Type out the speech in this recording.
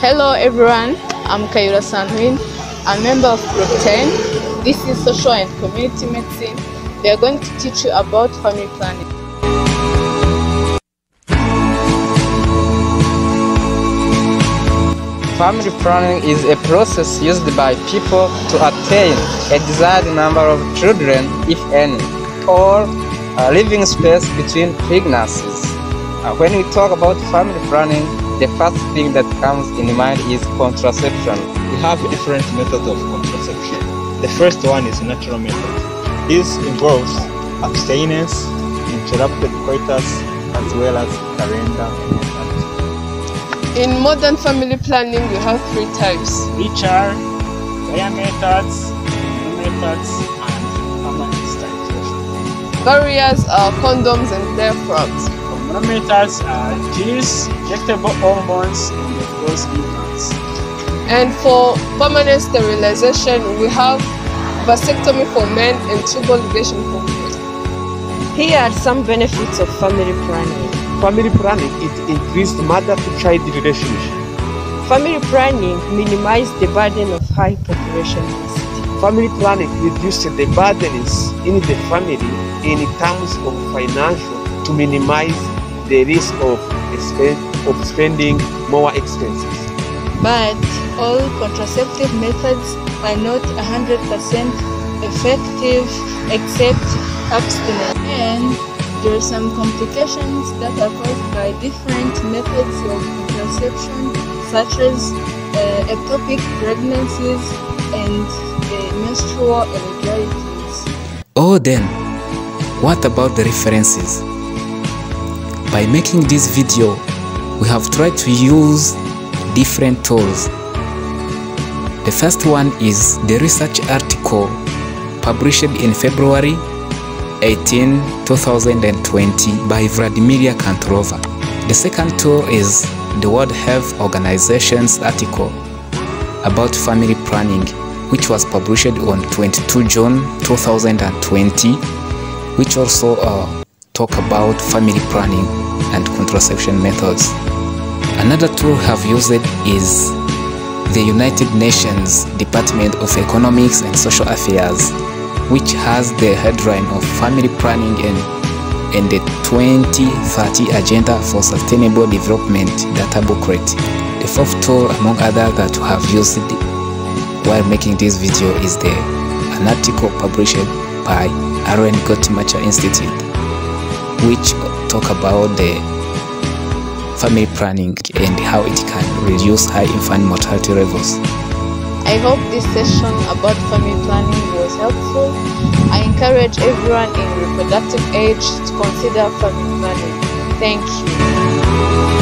Hello everyone, I'm Kayura Sanwin, a member of Group 10. This is Social and Community Medicine. We are going to teach you about family planning. Family planning is a process used by people to attain a desired number of children, if any, or living space between pregnancies. When we talk about family planning, the first thing that comes in mind is contraception. We have different methods of contraception. The first one is natural method. This involves abstinence, interrupted coitus, as well as calendar methods. In modern family planning, we have 3 types, which are prayer methods, methods, and permanent sterilisation. Barriers are condoms and diaphragms. Hormonal methods are pills, injectable hormones, and of course implants. And for permanent sterilization, we have vasectomy for men and tubal ligation for women. Here are some benefits of family planning. Family planning, it increased mother-to-child relationship. Family planning minimized the burden of high population density. Family planning reduced the burdens in the family in terms of financial to minimize the risk of spending more expenses. But all contraceptive methods are not 100% effective except abstinence. And there are some complications that are caused by different methods of contraception, such as ectopic pregnancies and menstrual irregularities. Oh, then, what about the references? By making this video, we have tried to use different tools. The first one is the research article published in February 18, 2020 by Vladimira Kantrova. The second tool is the World Health Organization's article about family planning, which was published on 22 June 2020, which also talk about family planning and contraception methods. Another tool I have used is the United Nations Department of Economics and Social Affairs, which has the headline of Family Planning and the 2030 Agenda for Sustainable Development Data Booklet. The fourth tool, among others, that we have used while making this video is an article published by Aaron Gottmacher Institute, which talk about the family planning and how it can reduce high infant mortality levels. I hope this session about family planning was helpful. I encourage everyone in reproductive age to consider family planning. Thank you.